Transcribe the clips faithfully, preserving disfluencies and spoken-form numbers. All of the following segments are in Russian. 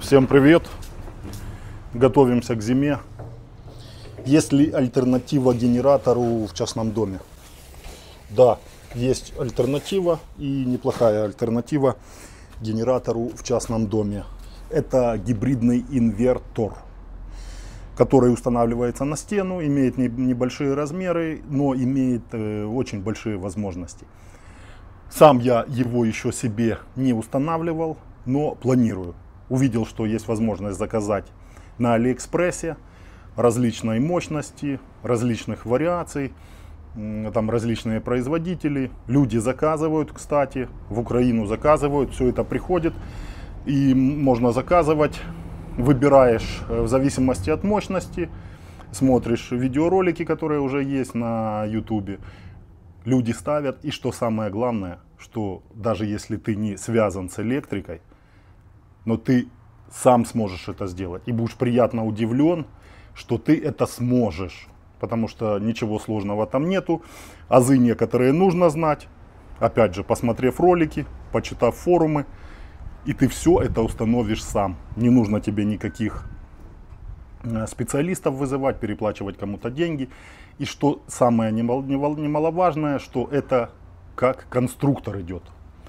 Всем привет! Готовимся к зиме. Есть ли альтернатива генератору в частном доме? Да, есть альтернатива, и неплохая альтернатива генератору в частном доме. Это гибридный инвертор, который устанавливается на стену, имеет небольшие размеры, но имеет э, очень большие возможности. Сам я его еще себе не устанавливал, но планирую. Увидел, что есть возможность заказать на Алиэкспрессе различной мощности, различных вариаций, там различные производители. Люди заказывают, кстати, в Украину заказывают, все это приходит. И можно заказывать, выбираешь в зависимости от мощности, смотришь видеоролики, которые уже есть на ютубе. Люди ставят, и что самое главное, что даже если ты не связан с электрикой, но ты сам сможешь это сделать. И будешь приятно удивлен, что ты это сможешь. Потому что ничего сложного там нету. Азы некоторые нужно знать. Опять же, посмотрев ролики, почитав форумы. И ты все это установишь сам. Не нужно тебе никаких специалистов вызывать, переплачивать кому-то деньги. И что самое немаловажное, что это как конструктор идет.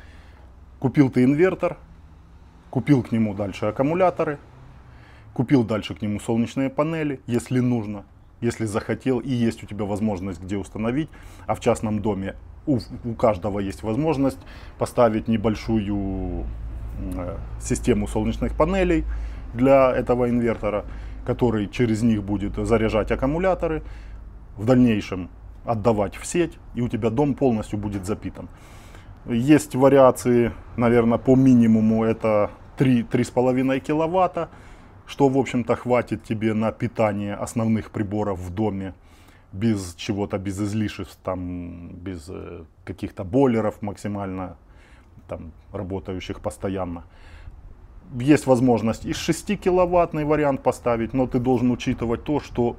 Купил ты инвертор. Купил к нему дальше аккумуляторы, купил дальше к нему солнечные панели, если нужно, если захотел и есть у тебя возможность где установить. А в частном доме у, у каждого есть возможность поставить небольшую э, систему солнечных панелей для этого инвертора, который через них будет заряжать аккумуляторы, в дальнейшем отдавать в сеть, и у тебя дом полностью будет запитан. Есть вариации, наверное, по минимуму это три-три с половиной киловатта, что, в общем-то, хватит тебе на питание основных приборов в доме, без чего-то, без излишеств, там, без э, каких-то бойлеров максимально там, работающих постоянно. Есть возможность и шестикиловаттный вариант поставить, но ты должен учитывать то, что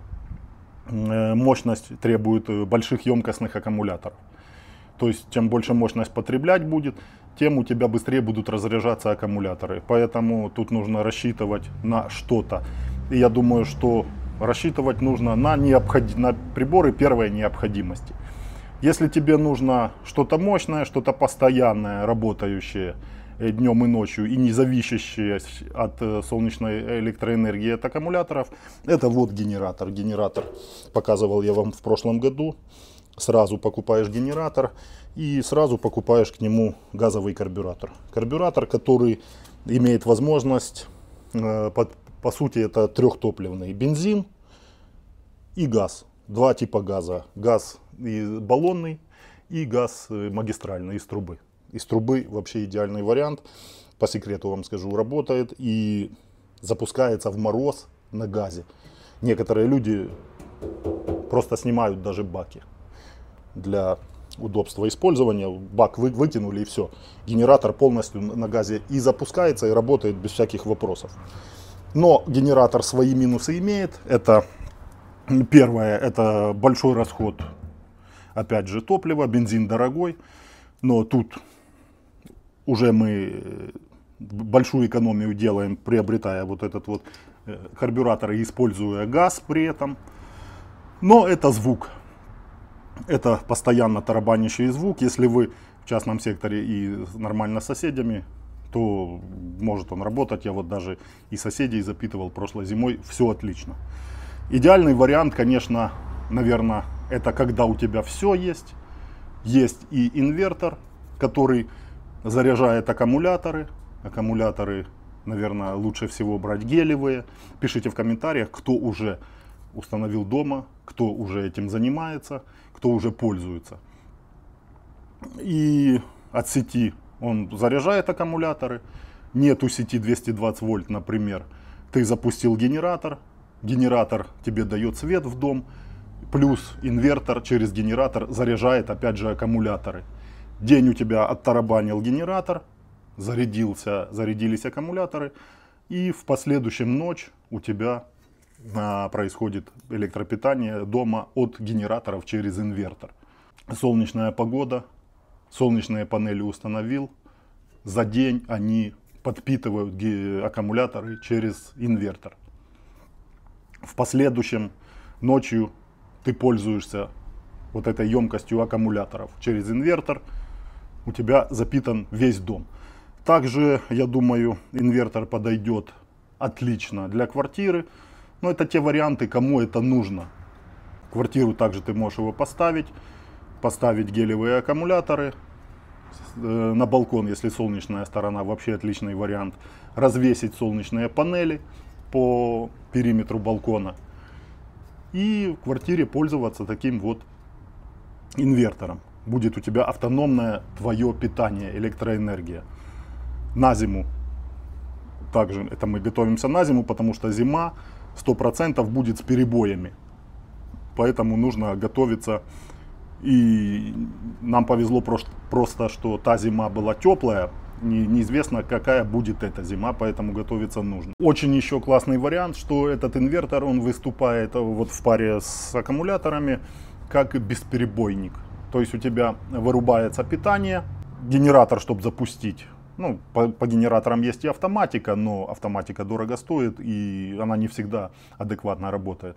э, мощность требует больших емкостных аккумуляторов. То есть, чем больше мощность потреблять будет, тем у тебя быстрее будут разряжаться аккумуляторы. Поэтому тут нужно рассчитывать на что-то. И я думаю, что рассчитывать нужно на, необход... на приборы первой необходимости. Если тебе нужно что-то мощное, что-то постоянное, работающее днем и ночью и не зависящее от солнечной электроэнергии, от аккумуляторов, это вот генератор. Генератор показывал я вам в прошлом году. Сразу покупаешь генератор и сразу покупаешь к нему газовый карбюратор. Карбюратор, который имеет возможность, э, по, по сути это трехтопливный, бензин и газ. Два типа газа. Газ и баллонный и газ магистральный из трубы. Из трубы вообще идеальный вариант. По секрету вам скажу, работает и запускается в мороз на газе. Некоторые люди просто снимают даже баки. Для удобства использования бак вы, вытянули и все. Генератор полностью на газе и запускается, и работает без всяких вопросов. Но генератор свои минусы имеет. Это первое, это большой расход, опять же, топлива, бензин дорогой. Но тут уже мы большую экономию делаем, приобретая вот этот вот карбюратор и используя газ при этом. Но это звук. Это постоянно тарабанящий звук. Если вы в частном секторе и нормально с соседями, то может он работать. Я вот даже и соседей запитывал прошлой зимой. Все отлично. Идеальный вариант, конечно, наверное, это когда у тебя все есть. Есть и инвертор, который заряжает аккумуляторы. Аккумуляторы, наверное, лучше всего брать гелевые. Пишите в комментариях, кто уже установил дома, кто уже этим занимается, кто уже пользуется. И от сети он заряжает аккумуляторы. Нету сети двести двадцать вольт, например. Ты запустил генератор. Генератор тебе дает свет в дом. Плюс инвертор через генератор заряжает опять же аккумуляторы. День у тебя оттарабанил генератор. Зарядился, зарядились аккумуляторы. И в последующем ночь у тебя происходит электропитание дома от генераторов через инвертор. Солнечная погода, солнечные панели установил, за день они подпитывают аккумуляторы через инвертор. В последующем ночью ты пользуешься вот этой емкостью аккумуляторов через инвертор, у тебя запитан весь дом. Также, я думаю, инвертор подойдет отлично для квартиры, но это те варианты, кому это нужно. В квартиру также ты можешь его поставить, поставить гелевые аккумуляторы, на балкон, если солнечная сторона, вообще отличный вариант, развесить солнечные панели по периметру балкона и в квартире пользоваться таким вот инвертором. Будет у тебя автономное твое питание, электроэнергия. На зиму, также это мы готовимся на зиму, потому что зима сто процентов будет с перебоями. Поэтому нужно готовиться. И нам повезло просто, что та зима была теплая. Неизвестно, какая будет эта зима, поэтому готовиться нужно. Очень еще классный вариант, что этот инвертор, он выступает вот в паре с аккумуляторами как бесперебойник. То есть у тебя вырубается питание, генератор, чтобы запустить. Ну, по, по генераторам есть и автоматика, но автоматика дорого стоит, и она не всегда адекватно работает.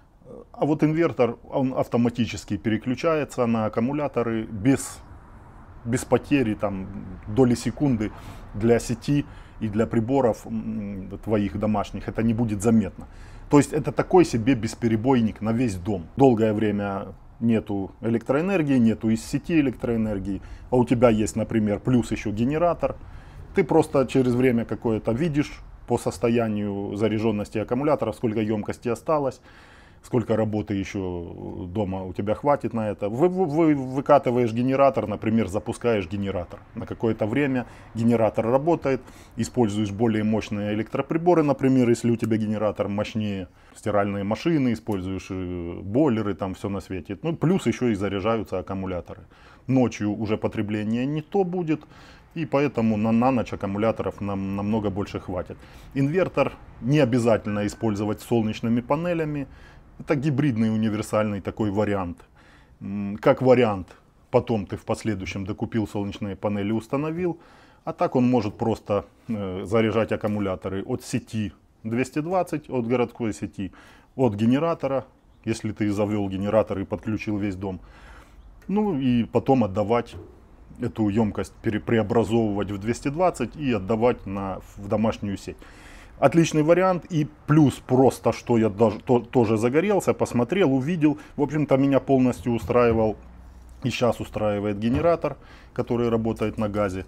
А вот инвертор, он автоматически переключается на аккумуляторы без, без потери там, доли секунды для сети и для приборов твоих домашних. Это не будет заметно. То есть это такой себе бесперебойник на весь дом. Долгое время нету электроэнергии, нету из сети электроэнергии, а у тебя есть, например, плюс еще генератор. Ты просто через время какое-то видишь по состоянию заряженности аккумулятора, сколько емкости осталось, сколько работы еще дома у тебя хватит на это. Вы, вы выкатываешь генератор, например, запускаешь генератор. На какое-то время генератор работает, используешь более мощные электроприборы, например, если у тебя генератор мощнее, стиральные машины, используешь бойлеры, там все на свете. Ну, плюс еще и заряжаются аккумуляторы. Ночью уже потребление не то будет, и поэтому на, на ночь аккумуляторов нам намного больше хватит. Инвертор не обязательно использовать с солнечными панелями. Это гибридный универсальный такой вариант. Как вариант, потом ты в последующем докупил солнечные панели, установил. А так он может просто э, заряжать аккумуляторы от сети двести двадцать, от городской сети, от генератора, если ты завел генератор и подключил весь дом. Ну и потом отдавать эту емкость, преобразовывать в двести двадцать и отдавать на, в домашнюю сеть. Отличный вариант, и плюс просто, что я даже то, тоже загорелся, посмотрел, увидел. В общем-то, меня полностью устраивал и сейчас устраивает генератор, который работает на газе.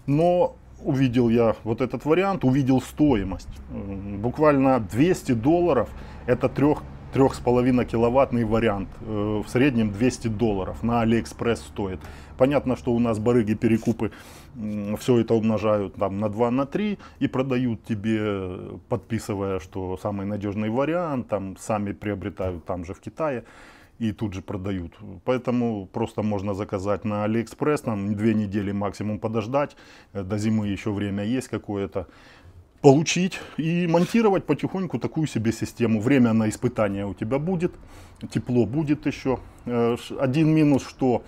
Но увидел я вот этот вариант, увидел стоимость. Буквально двести долларов, это трех трех с половиной киловаттный вариант, в среднем двести долларов на Алиэкспресс стоит. Понятно, что у нас барыги перекупы все это умножают там на два, на три и продают тебе, подписывая, что самый надежный вариант, там сами приобретают там же в Китае и тут же продают. Поэтому просто можно заказать на Алиэкспресс, там две недели максимум подождать, до зимы еще время есть какое-то. Получить и монтировать потихоньку такую себе систему. Время на испытание у тебя будет, тепло будет еще. Один минус, что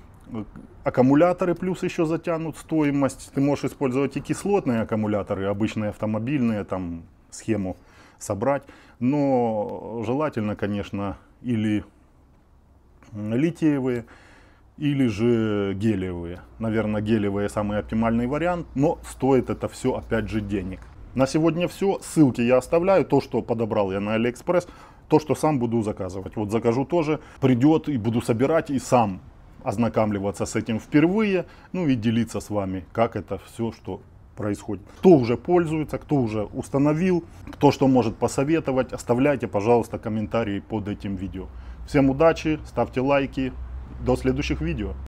аккумуляторы плюс еще затянут стоимость. Ты можешь использовать и кислотные аккумуляторы, обычные автомобильные, там схему собрать. Но желательно, конечно, или литиевые, или же гелиевые. Наверное, гелиевые самый оптимальный вариант, но стоит это все опять же денег. На сегодня все. Ссылки я оставляю. То, что подобрал я на Алиэкспресс, то, что сам буду заказывать. Вот закажу тоже, придет и буду собирать и сам ознакомливаться с этим впервые. Ну и делиться с вами, как это все, что происходит. Кто уже пользуется, кто уже установил, кто что может посоветовать, оставляйте, пожалуйста, комментарии под этим видео. Всем удачи, ставьте лайки. До следующих видео.